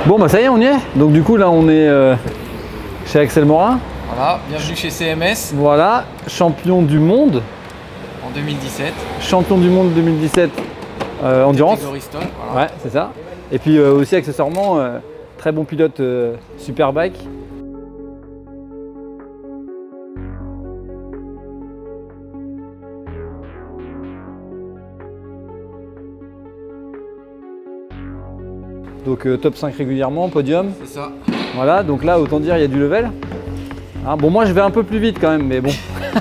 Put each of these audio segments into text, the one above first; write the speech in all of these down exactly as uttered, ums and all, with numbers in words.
Bon bah ça y est, on y est. Donc du coup là on est euh, chez Axel Morin. Voilà, bienvenue chez C M S. Voilà, champion du monde. En deux mille dix-sept. Champion du monde deux mille dix-sept euh, endurance. Stone, voilà. Ouais, c'est ça. Et puis euh, aussi accessoirement, euh, très bon pilote euh, Superbike. Donc euh, top cinq régulièrement, podium. C'est ça. Voilà, donc là autant dire il y a du level. Hein, bon moi je vais un peu plus vite quand même, mais bon.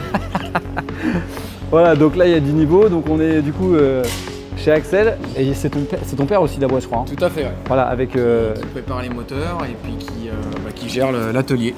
Voilà, donc là il y a du niveau, donc on est du coup euh, chez Axel. Et c'est ton, ton père aussi d'Abois je crois. Hein. Tout à fait, ouais. Voilà, avec... Euh... Qui prépare les moteurs et puis qui, euh, bah, qui gère l'atelier.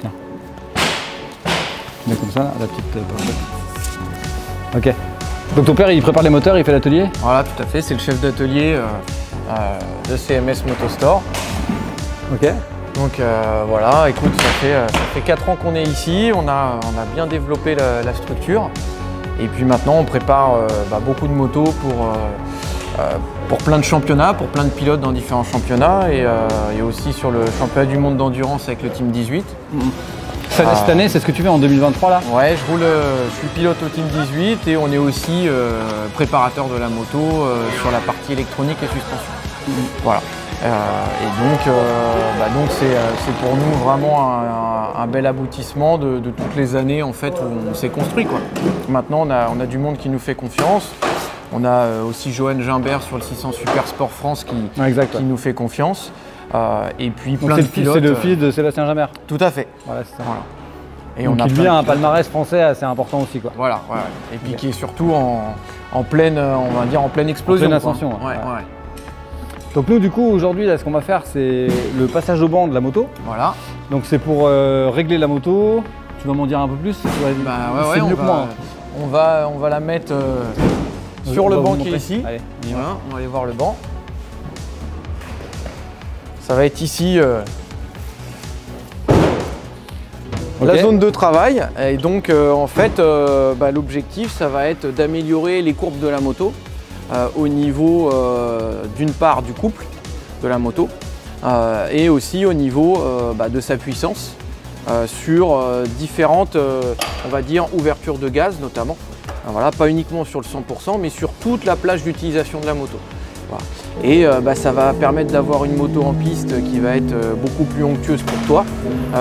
Mais comme ça, la petite... Euh, ok. Donc ton père il prépare les moteurs, il fait l'atelier? Voilà, tout à fait, c'est le chef d'atelier euh, euh, de C M S Motostore. Ok. Donc euh, voilà, écoute, ça fait, euh, ça fait quatre ans qu'on est ici, on a, on a bien développé la, la structure. Et puis maintenant, on prépare euh, bah, beaucoup de motos pour, euh, euh, pour plein de championnats, pour plein de pilotes dans différents championnats et, euh, et aussi sur le championnat du monde d'endurance avec le Team dix-huit. Mmh. Cette, euh, cette année, c'est ce que tu fais en deux mille vingt-trois là? Ouais, je roule, euh, je suis pilote au Team dix-huit et on est aussi euh, préparateur de la moto euh, sur la partie électronique et suspension. Mmh. Voilà. Euh, et donc, euh, bah donc c'est euh, pour nous vraiment un, un, un bel aboutissement de, de toutes les années en fait où on s'est construit, quoi. Maintenant, on a, on a du monde qui nous fait confiance. On a euh, aussi Johan Gimbert sur le six cents Super Sport France qui, ouais, exact, qui ouais. nous fait confiance. Euh, et puis donc plein de pilotes. C'est le fils de Sébastien Gimbert. Tout à fait. Voilà, c'est ça. Voilà. Et donc on a il vient un palmarès français assez important aussi, quoi. Voilà, ouais, et puis okay. Qui est surtout en, en pleine, on va dire en pleine explosion. En pleine ascension. Ouais, ouais. Ouais. Donc nous du coup aujourd'hui là ce qu'on va faire c'est le passage au banc de la moto. Voilà. Donc c'est pour euh, régler la moto. Tu vas m'en dire un peu plus? Bah ouais, ouais, mieux que moi. On va, on va la mettre euh, sur le banc qui est ici. Allez, on, voilà, on va aller voir le banc. Ça va être ici euh, okay. La zone de travail. Et donc euh, en fait euh, bah, l'objectif ça va être d'améliorer les courbes de la moto. Euh, au niveau euh, d'une part du couple de la moto euh, et aussi au niveau euh, bah, de sa puissance euh, sur euh, différentes euh, on va dire ouvertures de gaz notamment, euh, voilà, pas uniquement sur le cent pour cent mais sur toute la plage d'utilisation de la moto, voilà. Et euh, bah, ça va permettre d'avoir une moto en piste qui va être euh, beaucoup plus onctueuse pour toi euh,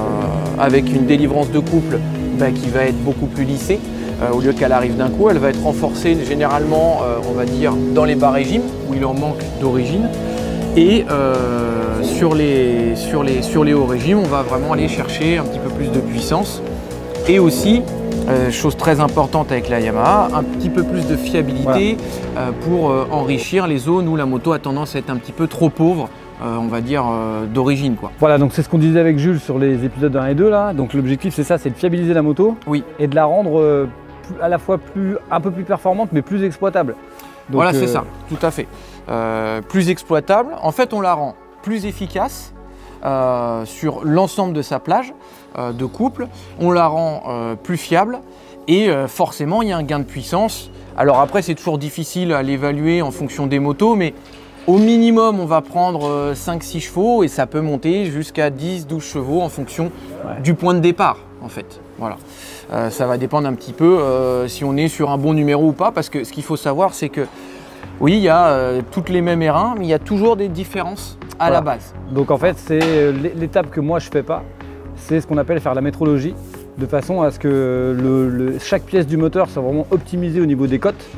avec une délivrance de couple bah, qui va être beaucoup plus lissée. Euh, au lieu qu'elle arrive d'un coup, elle va être renforcée généralement, euh, on va dire, dans les bas régimes, où il en manque d'origine. Et euh, sur, les, sur, les, sur les hauts régimes, on va vraiment aller chercher un petit peu plus de puissance. Et aussi, euh, chose très importante avec la Yamaha, un petit peu plus de fiabilité voilà. euh, pour euh, enrichir les zones où la moto a tendance à être un petit peu trop pauvre. Euh, on va dire euh, d'origine, quoi. Voilà, donc c'est ce qu'on disait avec Jules sur les épisodes un et deux là. Donc l'objectif c'est ça, c'est de fiabiliser la moto. Oui. Et de la rendre euh, à la fois plus, un peu plus performante mais plus exploitable. Donc, voilà, c'est euh... ça, tout à fait. Euh, plus exploitable, en fait on la rend plus efficace euh, sur l'ensemble de sa plage euh, de couple, on la rend euh, plus fiable et euh, forcément il y a un gain de puissance. Alors après c'est toujours difficile à l'évaluer en fonction des motos, mais au minimum on va prendre cinq six chevaux et ça peut monter jusqu'à dix douze chevaux en fonction ouais. du point de départ en fait. Voilà. Euh, ça va dépendre un petit peu euh, si on est sur un bon numéro ou pas, parce que ce qu'il faut savoir c'est que oui il y a euh, toutes les mêmes R un mais il y a toujours des différences à voilà. la base. Donc en fait c'est l'étape que moi je fais pas, c'est ce qu'on appelle faire la métrologie, de façon à ce que le, le, chaque pièce du moteur soit vraiment optimisée au niveau des cotes,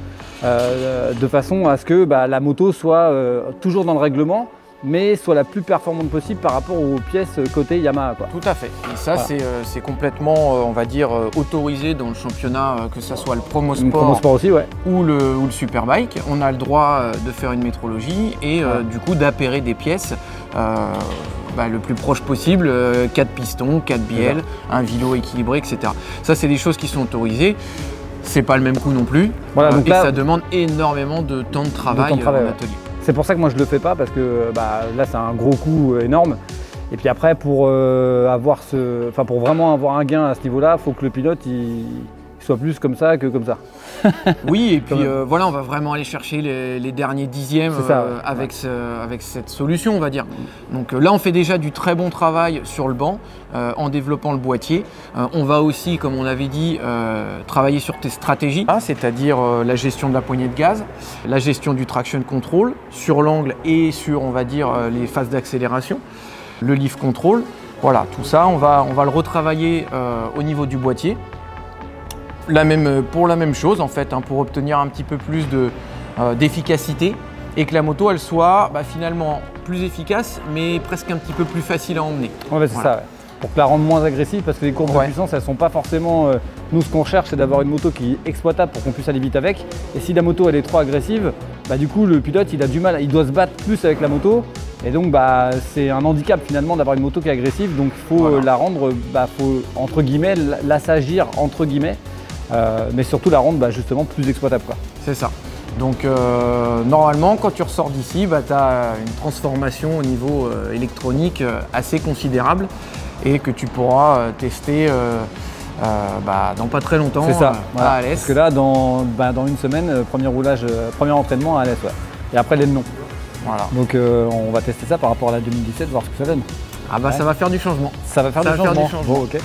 euh, de façon à ce que bah, la moto soit euh, toujours dans le règlement, mais soit la plus performante possible par rapport aux pièces côté Yamaha, quoi. Tout à fait. Et ça, voilà. c'est euh, complètement, euh, on va dire, euh, autorisé dans le championnat, euh, que ce soit le Promo Sport, Promo Sport aussi, ouais. ou, le, ou le Superbike. On a le droit euh, de faire une métrologie et euh, ouais. du coup d'appairer des pièces euh, bah, le plus proche possible, euh, quatre pistons, quatre bielles, un vilo équilibré, et cetera. Ça, c'est des choses qui sont autorisées. C'est pas le même coût non plus. Voilà, donc et là, ça demande énormément de temps de travail, de temps de travail en ouais. atelier. C'est pour ça que moi je le fais pas, parce que bah, là c'est un gros coût énorme. Et puis après pour, euh, avoir ce, enfin, pour vraiment avoir un gain à ce niveau-là, il faut que le pilote il soit plus comme ça que comme ça. Oui, et puis euh, voilà, on va vraiment aller chercher les, les derniers dixièmes ça, euh, ouais. avec, ce, avec cette solution, on va dire. Donc euh, là, on fait déjà du très bon travail sur le banc euh, en développant le boîtier. Euh, on va aussi, comme on avait dit, euh, travailler sur tes stratégies, hein, c'est-à-dire euh, la gestion de la poignée de gaz, la gestion du traction control sur l'angle et sur, on va dire, euh, les phases d'accélération, le lift control. Voilà, tout ça, on va, on va le retravailler euh, au niveau du boîtier. La même, pour la même chose en fait, hein, pour obtenir un petit peu plus de, euh, d'efficacité et que la moto elle soit bah, finalement plus efficace mais presque un petit peu plus facile à emmener. Ouais, bah, c'est voilà. ça, ouais. Pour que la rende moins agressive parce que les courbes ouais. de puissance elles sont pas forcément... Euh, nous ce qu'on cherche c'est d'avoir une moto qui est exploitable pour qu'on puisse aller vite avec et si la moto elle est trop agressive, bah, du coup le pilote il a du mal, il doit se battre plus avec la moto et donc bah, c'est un handicap finalement d'avoir une moto qui est agressive donc il faut voilà. euh, la rendre, bah, faut entre guillemets l'assagir entre guillemets. Euh, mais surtout la rendre bah, justement plus exploitable. C'est ça. Donc euh, normalement quand tu ressors d'ici, bah, tu as une transformation au niveau euh, électronique euh, assez considérable et que tu pourras euh, tester euh, euh, bah, dans pas très longtemps. C'est ça, euh, voilà. à Alès. Parce que là dans, bah, dans une semaine, euh, premier roulage, euh, premier entraînement à Alès. Ouais. Et après les non. Voilà. Donc euh, on va tester ça par rapport à la deux mille dix-sept, voir ce que ça donne. Ah bah ouais. ça va faire du changement. Ça va faire, ça du, va changement. faire du changement. Bon, ok.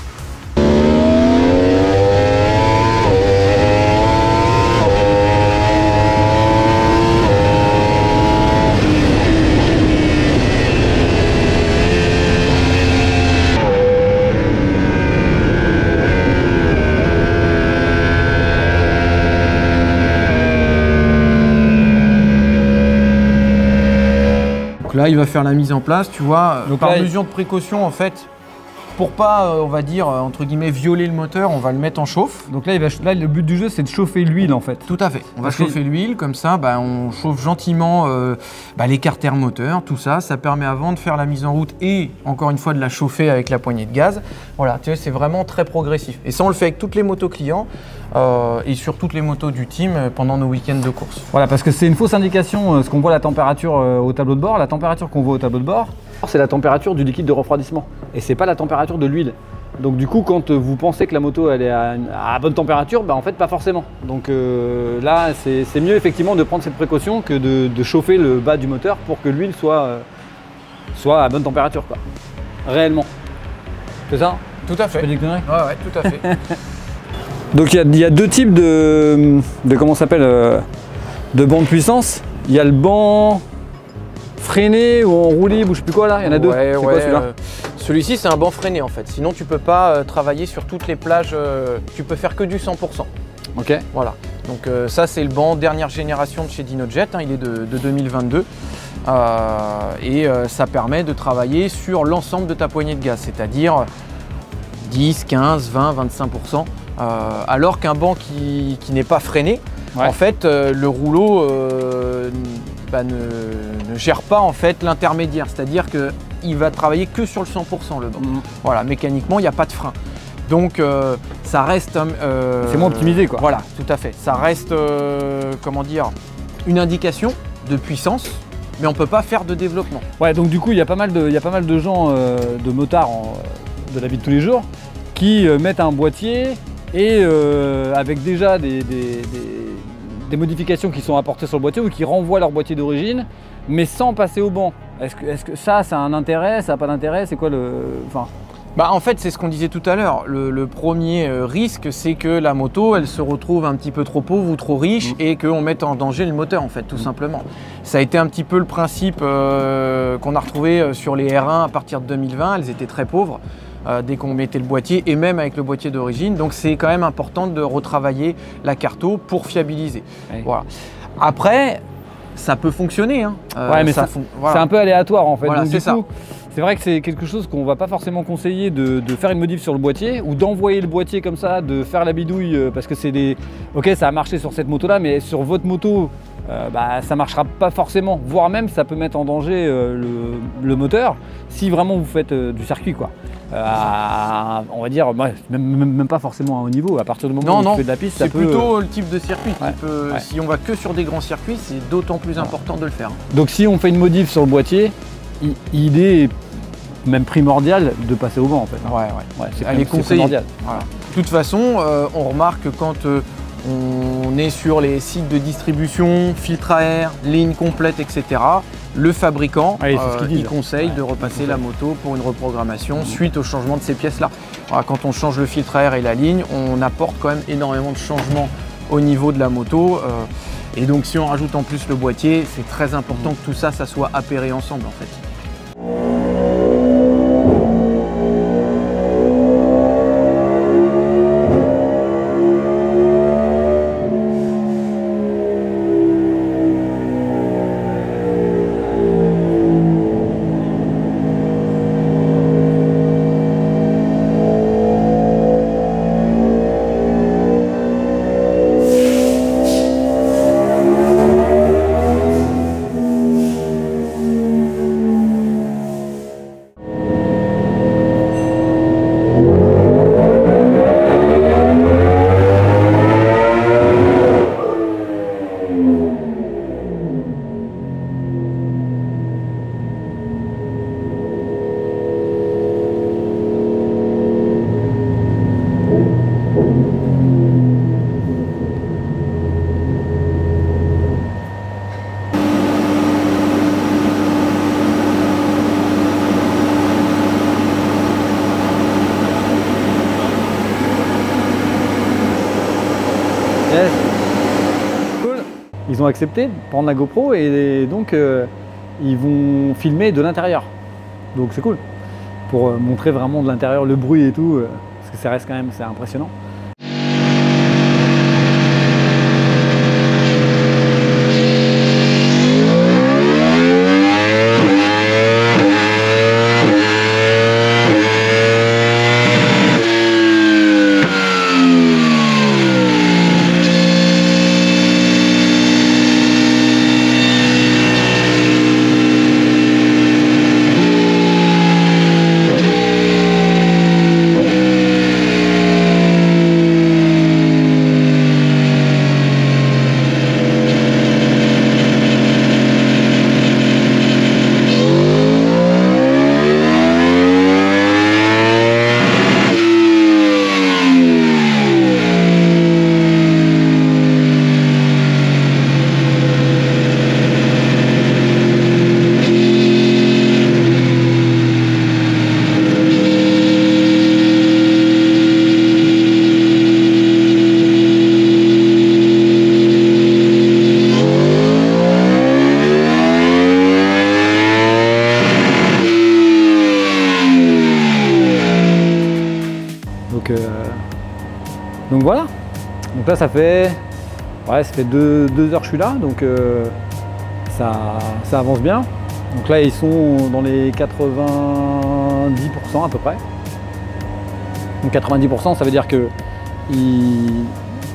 Là, il va faire la mise en place, tu vois, donc par là, mesure il... de précaution en fait, pour pas, on va dire, entre guillemets, violer le moteur, on va le mettre en chauffe. Donc là, il va, là le but du jeu, c'est de chauffer l'huile en fait. Tout à fait. On va Parce chauffer l'huile, comme ça, bah, on chauffe gentiment euh, bah, les carters moteurs, tout ça. Ça permet avant de faire la mise en route et, encore une fois, de la chauffer avec la poignée de gaz. Voilà, tu vois, c'est vraiment très progressif. Et ça, on le fait avec toutes les motos clients euh, et sur toutes les motos du team pendant nos week-ends de course. Voilà, parce que c'est une fausse indication, ce qu'on voit la température euh, au tableau de bord. La température qu'on voit au tableau de bord, c'est la température du liquide de refroidissement et c'est pas la température de l'huile. Donc du coup, quand vous pensez que la moto elle est à, une, à bonne température, bah en fait pas forcément. Donc euh, là, c'est mieux effectivement de prendre cette précaution que de, de chauffer le bas du moteur pour que l'huile soit, euh, soit à bonne température, quoi. Réellement. C'est ça? Tout à fait. Je peux dire que ouais, ouais, tout à fait. Donc il y, y a deux types de, de comment s'appelle, euh, de bancs de puissance. Il y a le banc freiné ou en roue libre ou je sais plus quoi là, il y en a deux. Ouais, c'est ouais, quoi celui-là? euh, Celui-ci c'est un banc freiné en fait, sinon tu peux pas euh, travailler sur toutes les plages, euh, tu peux faire que du cent pour cent. Ok. Voilà, donc euh, ça c'est le banc dernière génération de chez Dinojet, hein, il est de, de deux mille vingt-deux euh, et euh, ça permet de travailler sur l'ensemble de ta poignée de gaz, c'est-à-dire dix, quinze, vingt, vingt-cinq pour cent, euh, alors qu'un banc qui, qui n'est pas freiné, ouais. en fait euh, le rouleau euh, bah, ne, ne gère pas en fait l'intermédiaire, c'est-à-dire qu'il va travailler que sur le cent pour cent le banc. Mmh. Voilà, mécaniquement il n'y a pas de frein. Donc euh, ça reste... Euh, c'est moins optimisé quoi. Voilà, tout à fait. Ça reste, euh, comment dire, une indication de puissance, mais on ne peut pas faire de développement. Ouais, donc du coup il y a pas mal de, il y a pas mal de gens, euh, de motards en, de la vie de tous les jours, qui euh, mettent un boîtier et euh, avec déjà des, des, des, des modifications qui sont apportées sur le boîtier ou qui renvoient leur boîtier d'origine, mais sans passer au banc. Est-ce que, est-ce que ça, ça a un intérêt, ça n'a pas d'intérêt? C'est quoi le... Enfin... Bah en fait, c'est ce qu'on disait tout à l'heure. Le, le premier euh, risque, c'est que la moto, elle se retrouve un petit peu trop pauvre ou trop riche mmh. et qu'on mette en danger le moteur, en fait, tout mmh. simplement. Ça a été un petit peu le principe euh, qu'on a retrouvé sur les R un à partir de deux mille vingt. Elles étaient très pauvres euh, dès qu'on mettait le boîtier et même avec le boîtier d'origine. Donc c'est quand même important de retravailler la carto pour fiabiliser. Oui. Voilà. Après, ça peut fonctionner. Hein. Euh, ouais, mais c'est voilà. un peu aléatoire, en fait. Voilà, c'est ça. C'est vrai que c'est quelque chose qu'on va pas forcément conseiller de, de faire une modif sur le boîtier ou d'envoyer le boîtier comme ça, de faire la bidouille parce que c'est des... Ok, ça a marché sur cette moto là, mais sur votre moto, euh, bah, ça marchera pas forcément, voire même ça peut mettre en danger euh, le, le moteur si vraiment vous faites euh, du circuit quoi. Euh, à, on va dire, bah, même, même, même pas forcément à haut niveau, à partir du moment non, où non, tu fais de la piste, c'est plutôt euh... le type de circuit. Ouais, peut, ouais. Si on va que sur des grands circuits, c'est d'autant plus important de le faire. Donc si on fait une modif sur le boîtier, il, il est même primordial de passer au vent en fait. Ouais, ouais. ouais c'est Elle est conseillée. Voilà. De toute façon, euh, on remarque que quand euh, on est sur les sites de distribution, filtre à air, ligne complète, et cetera, le fabricant, ouais, euh, il conseille ouais, de repasser la moto pour une reprogrammation mmh. suite au changement de ces pièces-là. Voilà, quand on change le filtre à air et la ligne, on apporte quand même énormément de changements au niveau de la moto. Euh, et donc si on rajoute en plus le boîtier, c'est très important mmh. que tout ça, ça soit appairé ensemble en fait. Yes. Cool. Ils ont accepté de prendre la GoPro et donc euh, ils vont filmer de l'intérieur. Donc c'est cool. Pour euh, montrer vraiment de l'intérieur le bruit et tout, euh, parce que ça reste quand même, c'est impressionnant. Donc, euh, donc voilà, donc là ça fait, ouais, ça fait deux, deux heures que je suis là, donc euh, ça, ça avance bien. Donc là ils sont dans les quatre-vingt-dix pour cent à peu près. Donc quatre-vingt-dix pour cent ça veut dire que ils...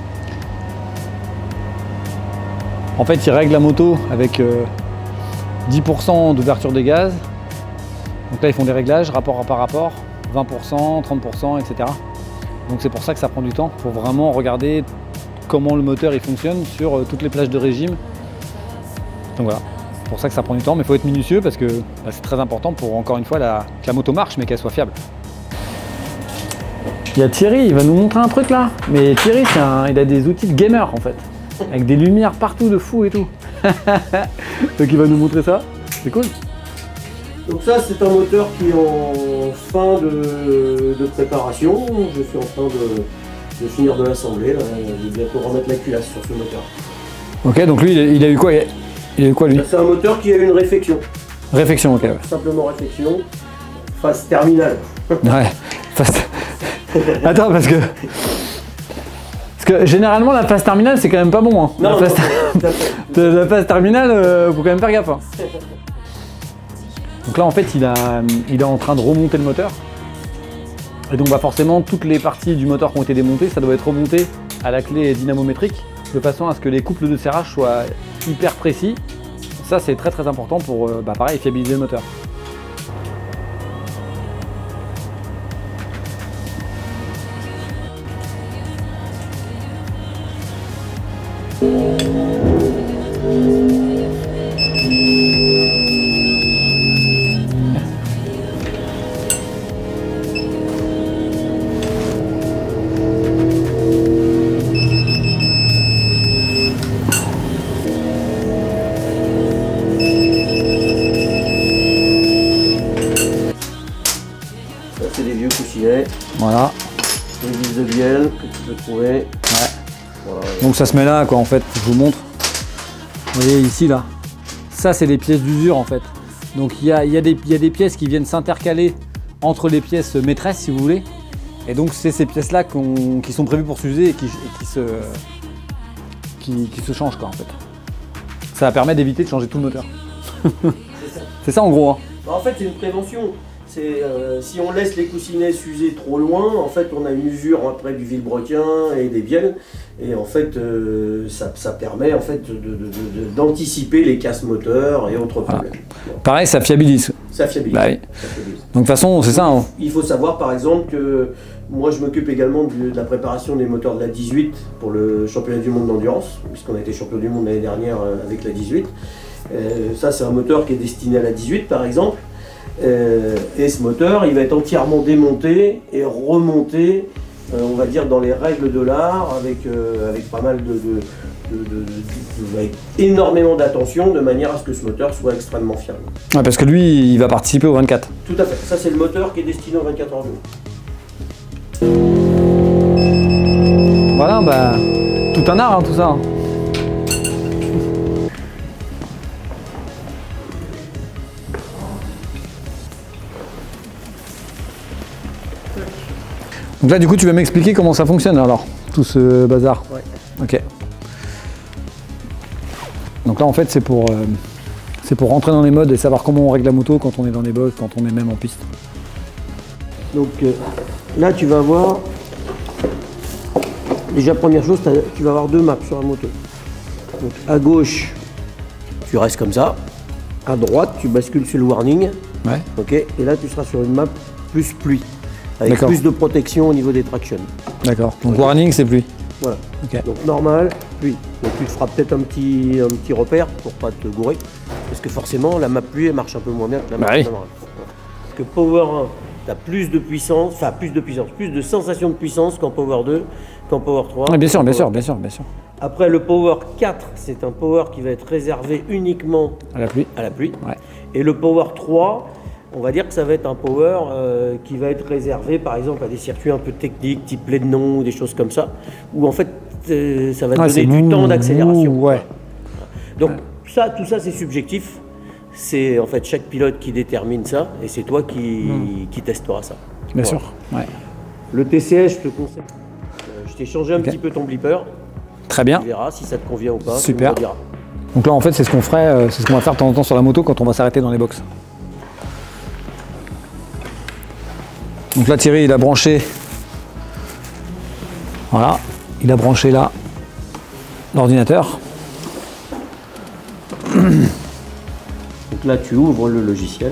en fait ils règlent la moto avec euh, dix pour cent d'ouverture des gaz. Donc là ils font des réglages rapport par rapport, vingt pour cent, trente pour cent, et cetera. Donc c'est pour ça que ça prend du temps, pour vraiment regarder comment le moteur il fonctionne sur euh, toutes les plages de régime. Donc voilà, c'est pour ça que ça prend du temps, mais il faut être minutieux parce que bah, c'est très important pour encore une fois la, que la moto marche mais qu'elle soit fiable. Il y a Thierry, il va nous montrer un truc là, mais Thierry c'est un, il a des outils de gamer en fait, avec des lumières partout de fou et tout. Donc il va nous montrer ça, c'est cool. Donc ça c'est un moteur qui est en fin de, de préparation. Je suis en train de, de finir de l'assembler. Je vais bientôt remettre la culasse sur ce moteur. Ok, donc lui il a eu quoi, il a eu quoi lui? C'est un moteur qui a eu une réfection. Réfection, ok. Ouais. Simplement réflexion. Phase terminale. Ouais. Phase... Attends parce que... Parce que généralement la phase terminale c'est quand même pas bon. Hein. Non, la, phase... non, la phase terminale, euh, faut quand même faire gaffe. Hein. Donc là en fait il, a, il est en train de remonter le moteur. Et donc bah, forcément toutes les parties du moteur qui ont été démontées, ça doit être remonté à la clé dynamométrique de façon à ce que les couples de serrage soient hyper précis. Ça c'est très très important pour bah, pareil fiabiliser le moteur. coussinet. Voilà. Une vis de bielle que tu peux trouver. Ouais. Voilà. Donc ça se met là, quoi, en fait. Je vous montre. Vous voyez ici, là. Ça, c'est les pièces d'usure, en fait. Donc il y a, y, a y a des pièces qui viennent s'intercaler entre les pièces maîtresses, si vous voulez. Et donc c'est ces pièces-là qu'on, qui sont prévues pour s'user et, qui, et qui, se, qui, qui se changent, quoi, en fait. Ça va permettre d'éviter de changer tout le moteur. C'est ça en gros. Hein. Bah, en fait, c'est une prévention. C'est, euh, si on laisse les coussinets s'user trop loin, en fait, on a une usure après du vilebrequin et des bielles. Et en fait, euh, ça, ça permet en fait de, de, de, de, d'anticiper les casses moteurs et autres voilà. problèmes. Voilà. Pareil, ça fiabilise. Ça fiabilise. Bah, oui. Ça fiabilise. Donc de toute façon, c'est ça. Hein. Il faut savoir par exemple que moi, je m'occupe également de, de la préparation des moteurs de la dix-huit pour le championnat du monde d'endurance, puisqu'on a été champion du monde l'année dernière avec la dix-huit. Euh, ça, c'est un moteur qui est destiné à la dix-huit, par exemple. Euh, et ce moteur, il va être entièrement démonté et remonté, euh, on va dire, dans les règles de l'art, avec, euh, avec pas mal de, de, de, de, de, de avec énormément d'attention, de manière à ce que ce moteur soit extrêmement fiable. Ouais, parce que lui, il va participer au vingt-quatre. Tout à fait. Ça, c'est le moteur qui est destiné au vingt-quatre heures jour. Voilà, bah, tout un art, hein, tout ça. Hein. Donc là, du coup, tu vas m'expliquer comment ça fonctionne alors, tout ce bazar. Ouais. Ok. Donc là, en fait, c'est pour, euh, c'est pour rentrer dans les modes et savoir comment on règle la moto quand on est dans les box, quand on est même en piste. Donc euh, là, tu vas avoir, déjà première chose, tu vas avoir deux maps sur la moto. Donc à gauche, tu restes comme ça. À droite, tu bascules sur le warning. Ouais. Ok. Et là, tu seras sur une map plus pluie, avec plus de protection au niveau des tractions. D'accord. Donc okay. Warning, c'est pluie. Voilà. Okay. Donc normal, pluie. Donc tu te feras peut-être un petit, un petit repère pour pas te gourer. Parce que forcément, la map pluie, elle marche un peu moins bien que la map bah oui. Voilà. Parce que Power un, tu as plus de puissance, enfin plus de puissance, plus de sensation de puissance qu'en Power deux, qu'en Power trois. Ah, bien sûr, bien Power... sûr, bien sûr, bien sûr. Après, le Power quatre, c'est un Power qui va être réservé uniquement à la pluie. À la pluie. Ouais. Et le Power trois, on va dire que ça va être un power euh, qui va être réservé par exemple à des circuits un peu techniques, type Lebanon ou des choses comme ça, où en fait euh, ça va te ouais, donner du mou, temps d'accélération. mou, ouais. Donc ouais. ça, tout ça c'est subjectif, c'est en fait chaque pilote qui détermine ça et c'est toi qui, mmh. qui testera ça. Bien voilà. sûr. Ouais. Le T C S, je te conseille, euh, je t'ai changé un okay. petit peu ton blipper. Très bien. Tu verras si ça te convient ou pas. Super. Donc là en fait c'est ce qu'on ferait, euh, c'est ce qu'on va faire de temps en temps sur la moto quand on va s'arrêter dans les box. Donc là Thierry il a branché, voilà, il a branché là l'ordinateur. Donc là tu ouvres le logiciel,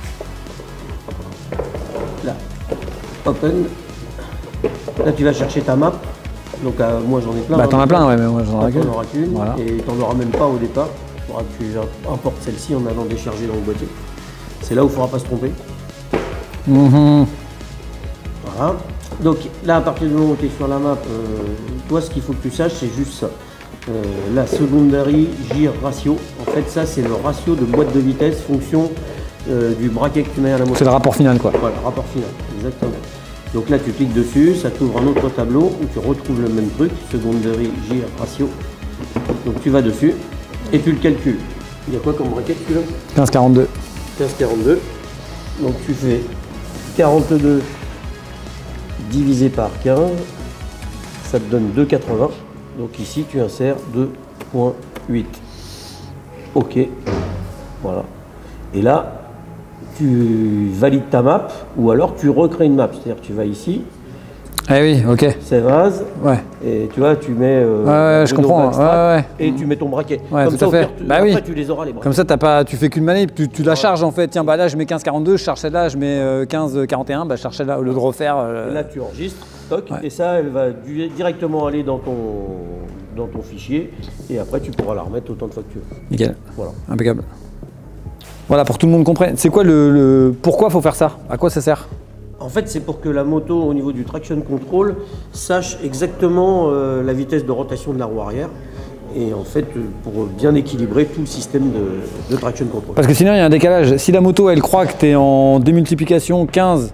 là, open, là tu vas chercher ta map, donc euh, moi j'en ai plein. Bah t'en as plein ouais mais moi j'en ai qu'une. T'en auras qu'une voilà. Et t'en auras même pas au départ, il faudra que tu importes celle-ci en allant décharger dans le boîtier. C'est là où il ne faudra pas se tromper. Mmh. Voilà. Donc là, à partir du moment où tu es sur la map, euh, toi, ce qu'il faut que tu saches, c'est juste ça. Euh, la secondary gear ratio, en fait, ça, c'est le ratio de boîte de vitesse fonction euh, du braquet que tu mets à la moto. C'est le rapport final, quoi. Voilà, rapport final, exactement. Donc là, tu cliques dessus, ça t'ouvre un autre tableau où tu retrouves le même truc, secondary gear ratio. Donc tu vas dessus et tu le calcules. Il y a quoi comme braquet que tu veux ? quinze quarante-deux. quinze quarante-deux. Donc tu fais quarante-deux divisé par quinze, ça te donne deux virgule quatre-vingts. Donc ici tu insères deux virgule huit. Ok, voilà. Et là, tu valides ta map ou alors tu recrées une map. C'est-à-dire que tu vas ici. Eh oui, ok. Save as. Ouais. Et tu vois, tu mets. Euh, ouais, ouais je comprends. Ouais, ouais. Et tu mets ton braquet. Ouais, comme tout ça, à fait. Pire, tu, bah après, oui. tu les auras les braquets. Comme ça, t'as pas, tu fais qu'une manip, tu, tu la charges en fait. Tiens, bah là, je mets quinze quarante-deux, je charge celle-là, je mets euh, quinze quarante et un, bah je charge celle-là au lieu de refaire. Euh... Et là, tu enregistres, toc, ouais. Et ça, elle va du, directement aller dans ton, dans ton fichier. Et après, tu pourras la remettre autant de fois que tu veux. Nickel. Voilà. Impeccable. Voilà, pour que tout le monde comprenne. C'est quoi le, le... Pourquoi faut faire ça? À quoi ça sert? En fait, c'est pour que la moto, au niveau du traction control, sache exactement euh, la vitesse de rotation de la roue arrière. Et en fait, pour bien équilibrer tout le système de, de traction control. Parce que sinon, il y a un décalage. Si la moto, elle croit que tu es en démultiplication quinze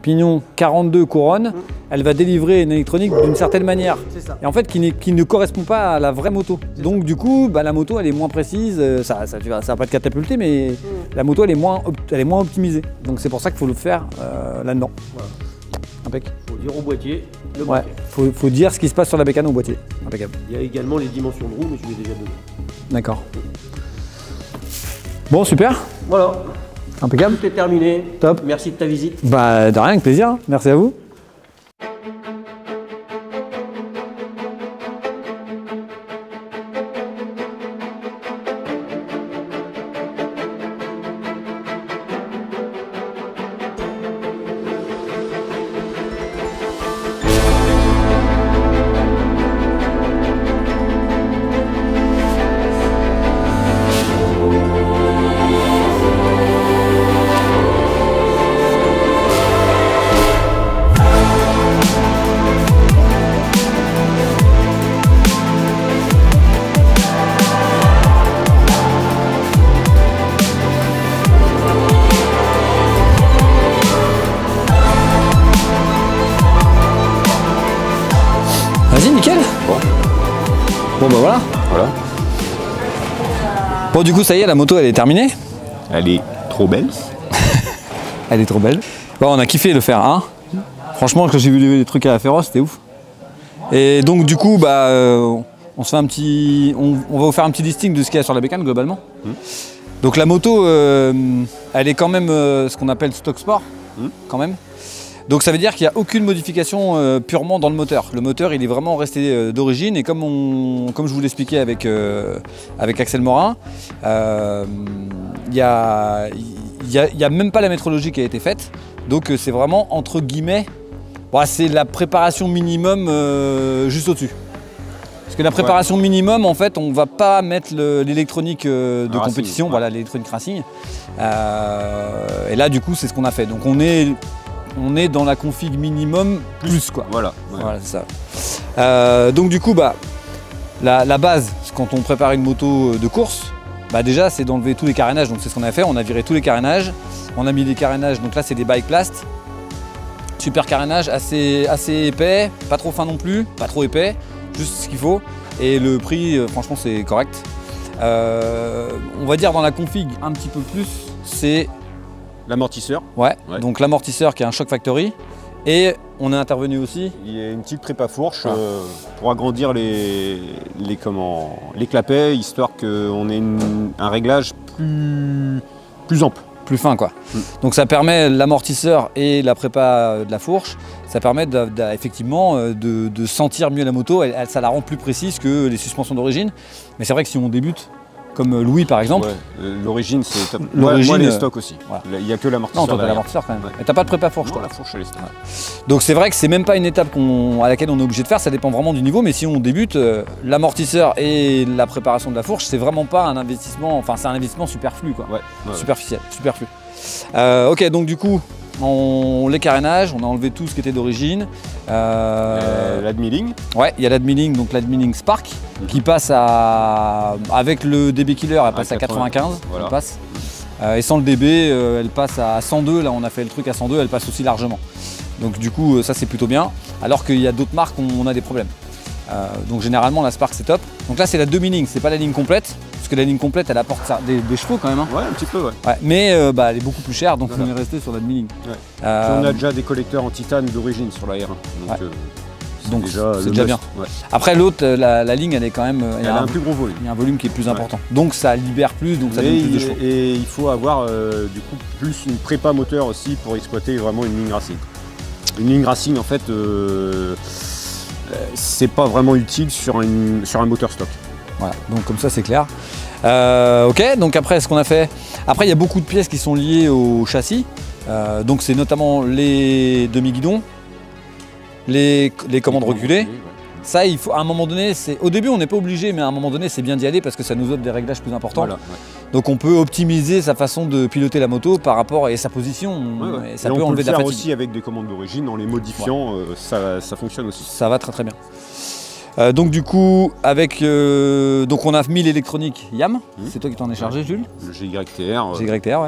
pignon quarante-deux couronnes, mmh. elle va délivrer une électronique d'une certaine manière. Ça. Et en fait, qui, qui ne correspond pas à la vraie moto. Donc du coup, bah, la moto, elle est moins précise. Ça, ça, tu vois, ça va pas te catapulter, mais mmh. la moto, elle est moins, elle est moins optimisée. Donc c'est pour ça qu'il faut le faire euh, là-dedans. Voilà. Impec. Faut dire au boîtier. Le ouais. Faut, faut dire ce qui se passe sur la bécane au boîtier. Impeccable. Il y a également les dimensions de roue, mais je l'ai déjà donné. D'accord. Bon, super. Voilà. Impeccable. Tout est terminé. Top. Merci de ta visite. Bah, de rien, avec plaisir. Merci à vous. Vas-y, nickel. Bon. Bon bah voilà. Voilà. Bon du coup ça y est, la moto elle est terminée. Elle est trop belle. Elle est trop belle. Bon, on a kiffé le faire, hein. Franchement, quand j'ai vu les trucs à la féroce, c'était ouf. Et donc du coup, bah, euh, on se fait un petit, on, on va vous faire un petit listing de ce qu'il y a sur la bécane globalement. Mmh. Donc la moto, euh, elle est quand même euh, ce qu'on appelle stock sport, mmh. quand même. Donc ça veut dire qu'il n'y a aucune modification euh, purement dans le moteur. Le moteur il est vraiment resté euh, d'origine et comme, on, comme je vous l'expliquais avec, euh, avec Axel Morin, euh, il n'y a, y a, y a même pas la métrologie qui a été faite. Donc euh, c'est vraiment entre guillemets, bon, c'est la préparation minimum euh, juste au-dessus. Parce que la préparation ouais. minimum, en fait, on ne va pas mettre l'électronique euh, de racing, compétition, ouais. voilà l'électronique racing. Euh, et là du coup c'est ce qu'on a fait. Donc on est... On est dans la config minimum plus, plus quoi. Voilà, ouais. voilà c'est ça. Euh, donc du coup, bah, la, la base, quand on prépare une moto de course, bah déjà c'est d'enlever tous les carénages. Donc c'est ce qu'on a fait. On a viré tous les carénages. On a mis des carénages. Donc là c'est des bike plast. Super carénage, assez, assez épais, pas trop fin non plus, pas trop épais, juste ce qu'il faut. Et le prix, euh, franchement, c'est correct. Euh, on va dire dans la config un petit peu plus, c'est l'amortisseur. Ouais, ouais. Donc l'amortisseur qui est un Shock Factory. Et on est intervenu aussi. Il y a une petite prépa fourche ah. euh, pour agrandir les, les, comment, les clapets, histoire qu'on ait une, un réglage plus, plus ample. Plus fin quoi. Mm. Donc ça permet l'amortisseur et la prépa de la fourche, ça permet de, de, effectivement de, de sentir mieux la moto, elle, elle, ça la rend plus précise que les suspensions d'origine. Mais c'est vrai que si on débute, comme Louis par exemple. Ouais, l'origine c'est top. Moi, moi les stocks aussi. Voilà. Il n'y a que l'amortisseur. Non, toi t'as l'amortisseur quand même. Ouais. Mais t'as pas de prépa fourche non, toi. La fourche elle est stock. Ouais. Donc c'est vrai que c'est même pas une étape à laquelle on est obligé de faire, ça dépend vraiment du niveau. Mais si on débute, euh, l'amortisseur et la préparation de la fourche, c'est vraiment pas un investissement, enfin c'est un investissement superflu quoi. Ouais, ouais, superficiel, ouais. superflu. Euh, ok, donc du coup, on, les carénages, on a enlevé tout ce qui était d'origine. Euh, L'admi-link. Ouais, il y a l'admi-link, donc l'admi-link Spark, mmh. qui passe à, avec le D B Killer, elle passe à, à quatre-vingt-quinze, voilà. elle passe. Euh, et sans le D B, euh, elle passe à cent deux, là on a fait le truc à cent deux, elle passe aussi largement. Donc du coup, ça c'est plutôt bien, alors qu'il y a d'autres marques où on a des problèmes. Euh, donc généralement la Spark c'est top. Donc là c'est la demi-ligne, c'est pas la ligne complète, parce que la ligne complète elle apporte ça, des, des chevaux quand même. Hein. Ouais, un petit peu, ouais. ouais mais euh, bah, elle est beaucoup plus chère, donc voilà. on est resté sur la demi-ligne. Ouais. Euh, on a déjà des collecteurs en titane d'origine sur la R un. Donc ouais. euh, donc c'est déjà, déjà bien. Ouais. Après l'autre, la, la ligne elle est quand même. Elle a un, un plus gros volume. Il y a un volume qui est plus important. Ouais. Donc ça libère plus, donc ça donne plus de chevaux. Et il faut avoir euh, du coup plus une prépa moteur aussi pour exploiter vraiment une ligne racing. Une ligne racing en fait. Euh, c'est pas vraiment utile sur, une, sur un moteur stock. Voilà, donc comme ça c'est clair. Euh, ok, donc après ce qu'on a fait, après il y a beaucoup de pièces qui sont liées au châssis. Euh, donc c'est notamment les demi-guidons, les, les commandes reculées. Ça, il faut à un moment donné, au début on n'est pas obligé, mais à un moment donné c'est bien d'y aller parce que ça nous offre des réglages plus importants. Voilà, ouais. Donc on peut optimiser sa façon de piloter la moto par rapport à sa position. Ouais, ouais. Et ça et peut on enlever peut de le la faire fatigue. aussi avec des commandes d'origine, en les modifiant, ouais. euh, ça, ça fonctionne aussi. Ça va très très bien. Euh, donc du coup, avec euh, donc on a mis l'électronique Yam. Mmh. C'est toi qui t'en es chargé, Jules. Le G Y T R. G Y T R, ouais. Mmh.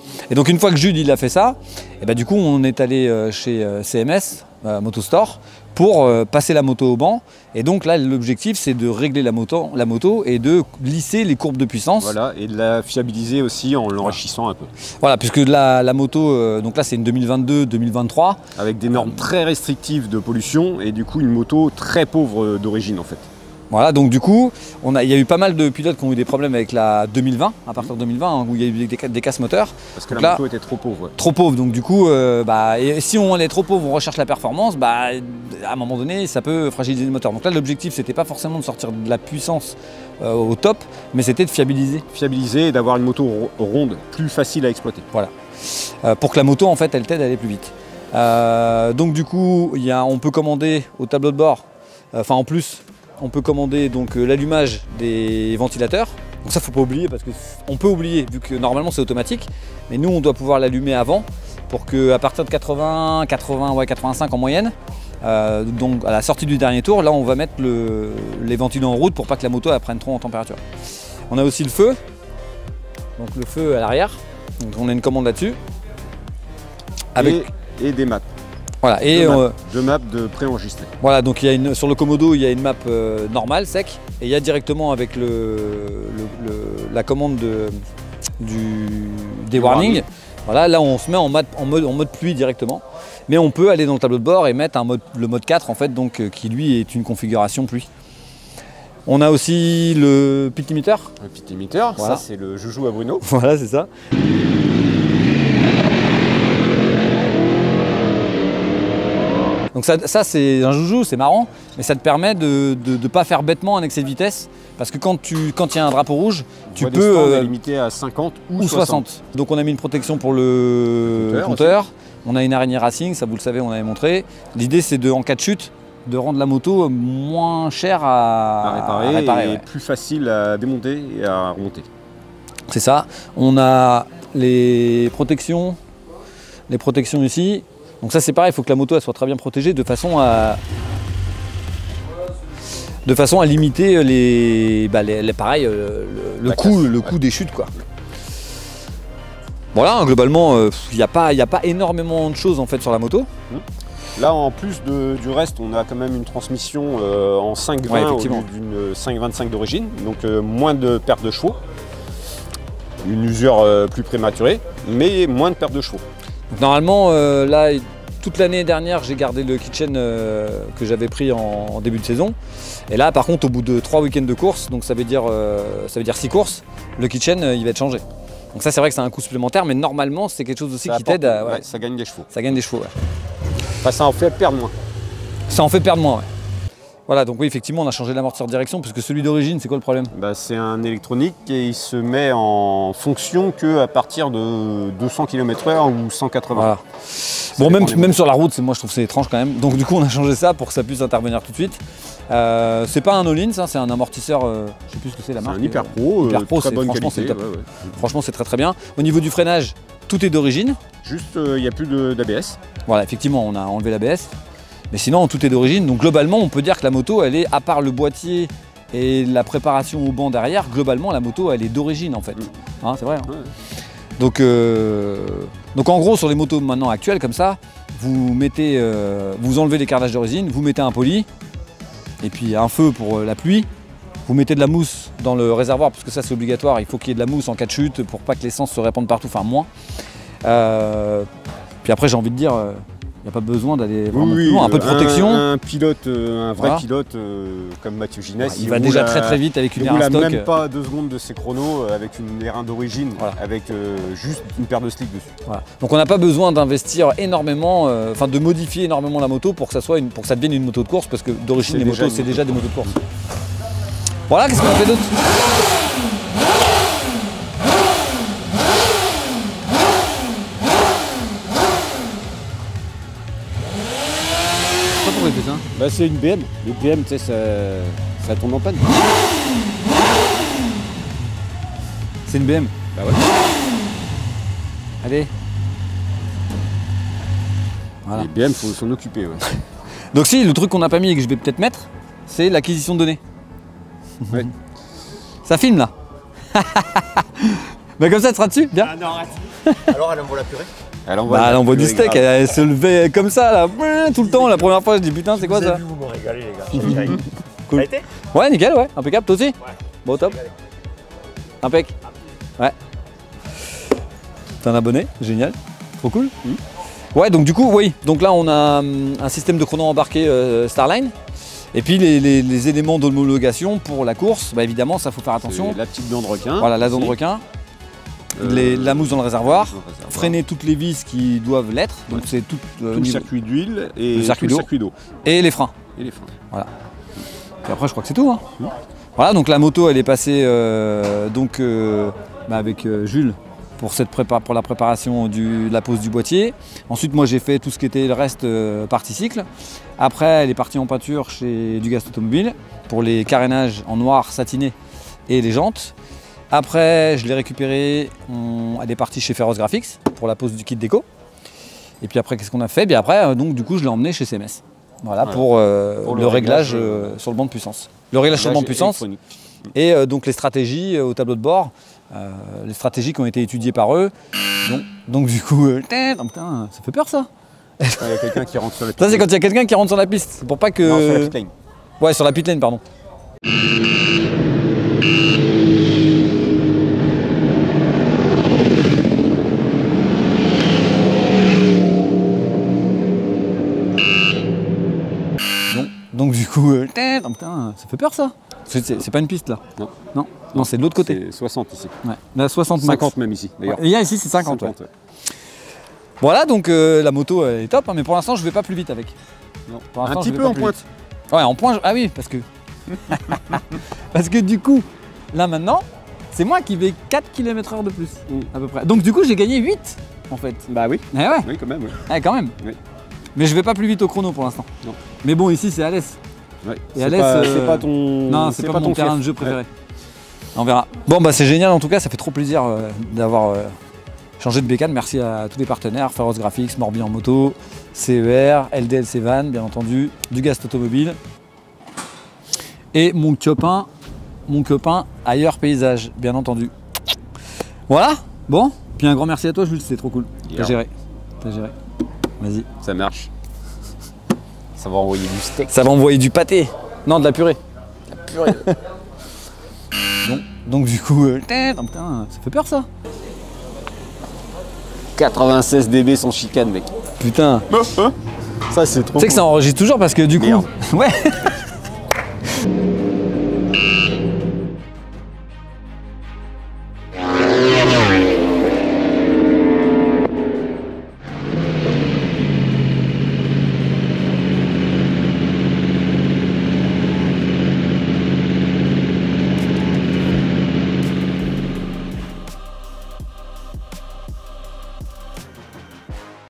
Et donc une fois que Jude il a fait ça, et bah, du coup on est allé euh, chez euh, C M S, euh, Motostore, pour euh, passer la moto au banc. Et donc là l'objectif c'est de régler la moto, la moto et de lisser les courbes de puissance. Voilà, et de la fiabiliser aussi en l'enrichissant un peu. Voilà, puisque la, la moto, euh, donc là c'est une deux mille vingt-deux deux mille vingt-trois. Avec des normes très restrictives de pollution et du coup une moto très pauvre d'origine en fait. Voilà, donc du coup, on a, il y a eu pas mal de pilotes qui ont eu des problèmes avec la deux mille vingt, à partir de deux mille vingt, hein, où il y a eu des, des casses moteurs. Parce que donc la là, moto était trop pauvre. Ouais. Trop pauvre, donc du coup, euh, bah, et si on est trop pauvre, on recherche la performance, bah, à un moment donné, ça peut fragiliser le moteur. Donc là, l'objectif, c'était pas forcément de sortir de la puissance euh, au top, mais c'était de fiabiliser. Fiabiliser et d'avoir une moto ronde, plus facile à exploiter. Voilà, euh, pour que la moto, en fait, elle t'aide à aller plus vite. Euh, donc du coup, y a, on peut commander au tableau de bord, enfin euh, en plus, on peut commander donc euh, l'allumage des ventilateurs. Donc ça faut pas oublier parce qu'on peut oublier vu que normalement c'est automatique. Mais nous on doit pouvoir l'allumer avant pour qu'à partir de quatre-vingts, quatre-vingts, ouais, quatre-vingt-cinq en moyenne, euh, donc à la sortie du dernier tour, là on va mettre le, les ventilos en route pour pas que la moto elle prenne trop en température. On a aussi le feu. Donc le feu à l'arrière. Donc on a une commande là-dessus. Avec... Et, et des maps. Voilà, et deux, euh, maps, deux maps de préenregistrés. Voilà, donc il y a une, sur le Komodo, il y a une map euh, normale, sec, et il y a directement avec le, le, le, la commande de, du, des warnings, warning. Voilà, là on se met en mode, en, mode, en mode pluie directement. Mais on peut aller dans le tableau de bord et mettre un mode, le mode quatre en fait, donc, qui lui est une configuration pluie. On a aussi le pit limiter. Le pit limiter, voilà. Ça c'est le joujou à Bruno. Voilà, c'est ça. Donc ça, ça c'est un joujou, c'est marrant, mais ça te permet de ne pas faire bêtement un excès de vitesse. Parce que quand il quand y a un drapeau rouge, on tu peux... Euh, limiter à cinquante ou, ou soixante. soixante. Donc on a mis une protection pour le, le compteur. compteur. On a une araignée racing, ça vous le savez, on avait montré. L'idée c'est de, en cas de chute, de rendre la moto moins chère à, à réparer, à réparer et ouais. plus facile à démonter et à remonter. C'est ça. On a les protections, les protections ici. Donc ça c'est pareil, il faut que la moto elle soit très bien protégée de façon à, de façon à limiter les, bah les, les pareil, le, le, coup, le coup ouais. des chutes quoi. Voilà, globalement, il euh, n'y a, a pas énormément de choses en fait sur la moto. Là en plus de, du reste, on a quand même une transmission euh, en cinq vingt ouais, au lieu d'une cinq vingt-cinq d'origine, donc euh, moins de perte de chevaux, une usure euh, plus prématurée, mais moins de perte de chevaux. Donc, normalement, euh, là, toute l'année dernière, j'ai gardé le kitchen euh, que j'avais pris en, en début de saison. Et là, par contre, au bout de trois week-ends de course, donc ça veut dire, euh, ça veut dire six courses, le kitchen, euh, il va être changé. Donc ça, c'est vrai que c'est un coût supplémentaire, mais normalement, c'est quelque chose aussi ça qui t'aide à... Ouais, ouais, ça gagne des chevaux. Ça gagne des chevaux, ouais. Enfin, ça en fait perdre moins. Ça en fait perdre moins, ouais. Voilà, donc oui, effectivement, on a changé l'amortisseur de direction, parce que celui d'origine, c'est quoi le problème? Bah, c'est un électronique et il se met en fonction qu'à partir de deux cents kilomètres heure ou cent quatre-vingts. Voilà. Bon, même, même sur la route, moi je trouve que c'est étrange quand même. Donc du coup, on a changé ça pour que ça puisse intervenir tout de suite. Euh, c'est pas un all-in, ça, c'est un amortisseur, euh, je sais plus ce que c'est la marque. C'est un Hyper Pro, Hyper Pro, très bonne franchement, qualité. C'est top. Ouais, ouais. Franchement, c'est très très bien. Au niveau du freinage, tout est d'origine. Juste, il euh, n'y a plus d'A B S. Voilà, effectivement, on a enlevé l'A B S. Mais sinon, tout est d'origine. Donc globalement, on peut dire que la moto, elle est, à part le boîtier et la préparation au banc derrière, globalement, la moto, elle est d'origine en fait. Mmh. Hein, c'est vrai. Hein. Ouais. Donc, euh, donc en gros, sur les motos maintenant actuelles, comme ça, vous mettez, euh, vous enlevez les carrelages d'origine, vous mettez un poli, et puis un feu pour la pluie. Vous mettez de la mousse dans le réservoir, parce que ça c'est obligatoire, il faut qu'il y ait de la mousse en cas de chute pour pas que l'essence se répande partout, enfin moins. Euh, puis après, j'ai envie de dire... Euh, il n'y a pas besoin d'aller vraiment oui, plus loin, un peu de protection. Un, un pilote, euh, un vrai voilà. pilote euh, comme Mathieu Ginès, ouais, il, il va déjà à, très très vite avec une air stock. Il ne roule même pas deux secondes de ses chronos euh, avec une air d'origine, voilà. avec euh, juste une paire de slicks dessus. Voilà. Donc on n'a pas besoin d'investir énormément, enfin euh, de modifier énormément la moto pour que ça soit une, pour que ça devienne une moto de course, parce que d'origine les motos c'est déjà des motos de course. Voilà, qu'est-ce qu'on a fait d'autre? Bah, c'est une B M. Les B M, tu sais, ça, ça tombe en panne. C'est une B M. Bah ouais. Allez. Voilà. Les B M, faut s'en occuper. Ouais. Donc si, le truc qu'on n'a pas mis et que je vais peut-être mettre, c'est l'acquisition de données. Ouais. Ça filme là. Bah comme ça, tu seras dessus, bien. Ah non, arrête. Alors elle envoie la purée? Elle envoie, Bah, elle envoie du purée steak, grave. elle, elle se levait comme ça là, tout le temps. La première fois, je dis putain, c'est quoi Vous ça? avez vu, vous me régalez les gars. Chérie. Cool. Ça a été? Ouais, nickel, ouais, impeccable, toi aussi? Ouais. Bon, top. Impec. Ouais. T'es un abonné, génial, trop cool. Mmh. Ouais, donc du coup, oui, donc là on a hum, un système de chrono embarqué euh, Starline. Et puis les, les, les éléments d'homologation pour la course, bah évidemment, ça faut faire attention. La petite dent de requin. Voilà, la dent de requin. Euh, les, la mousse dans le réservoir, dans le réservoir. Freiner toutes les vis qui doivent l'être, donc ouais. c'est tout, euh, tout le niveau... circuit d'huile et le circuit tout le circuit d'eau. Et les freins. Et les freins. Voilà. Et après, je crois que c'est tout. Hein. Mmh. Voilà, donc la moto, elle est passée euh, donc, euh, bah avec euh, Jules pour, cette prépa pour la préparation de la pose du boîtier. Ensuite, moi, j'ai fait tout ce qui était le reste euh, partie cycle. Après, elle est partie en peinture chez Dugast Automobile pour les carénages en noir satiné et les jantes. Après, je l'ai récupérée, on... elle est partie chez Ferros Graphics pour la pose du kit déco. Et puis après, qu'est-ce qu'on a fait? Bien après, donc du coup, je l'ai emmené chez C M S. Voilà, voilà. Pour, euh, pour le, le réglage, réglage euh, sur le banc de puissance. Le réglage sur le banc de puissance et euh, donc les stratégies euh, au tableau de bord, euh, les stratégies qui ont été étudiées par eux. Donc, donc du coup, euh, putain, ça fait peur ça. Il y a quelqu'un qui rentre sur la piste. Ça c'est quand il y a quelqu'un qui rentre sur la piste. C'est pour pas que. Non, sur la pit lane. Ouais, sur la pit lane, pardon. Donc du coup, euh, putain, ça fait peur ça. C'est pas une piste là. Non, non, non c'est de l'autre côté. C'est soixante ici. Ouais. Là, soixante max. cinquante même ici d'ailleurs. Ouais. Et ici c'est cinquante. cinquante ouais. Ouais. Voilà, donc euh, la moto elle est top, hein, mais pour l'instant je vais pas plus vite avec. Non. Pour Un petit peu en pointe. Vite. Ouais, en pointe. Ah oui, parce que parce que du coup, là maintenant, c'est moi qui vais quatre kilomètres heure de plus mmh. à peu près. Donc du coup j'ai gagné huit en fait. Bah oui. Eh ouais. Oui quand même. Oui. Eh, quand même. Oui. Mais je vais pas plus vite au chrono pour l'instant. Non. Mais bon, ici c'est Alès. Ouais. Et Alès, euh... c'est pas ton. Non, c'est pas, pas mon terrain de jeu préféré. Ouais. On verra. Bon, bah c'est génial en tout cas, ça fait trop plaisir euh, d'avoir euh, changé de bécane. Merci à tous les partenaires, Ferros Graphics, Morbihan Moto, C E R, L D L C Van, bien entendu, Dugast Automobile. Et mon copain, mon copain Ailleurs Paysage, bien entendu. Voilà, bon. Puis un grand merci à toi, Jules, c'est trop cool. Yeah. T'as géré. T'as géré. Vas-y. Ça marche. Ça va envoyer du steak. Ça va envoyer du pâté. Non, de la purée. La purée. donc, donc du coup, euh, putain, ça fait peur ça. quatre-vingt-seize décibels sans chicane, mec. Putain. Ça c'est trop. Tu sais que ça enregistre toujours parce que du coup. Merde. Ouais.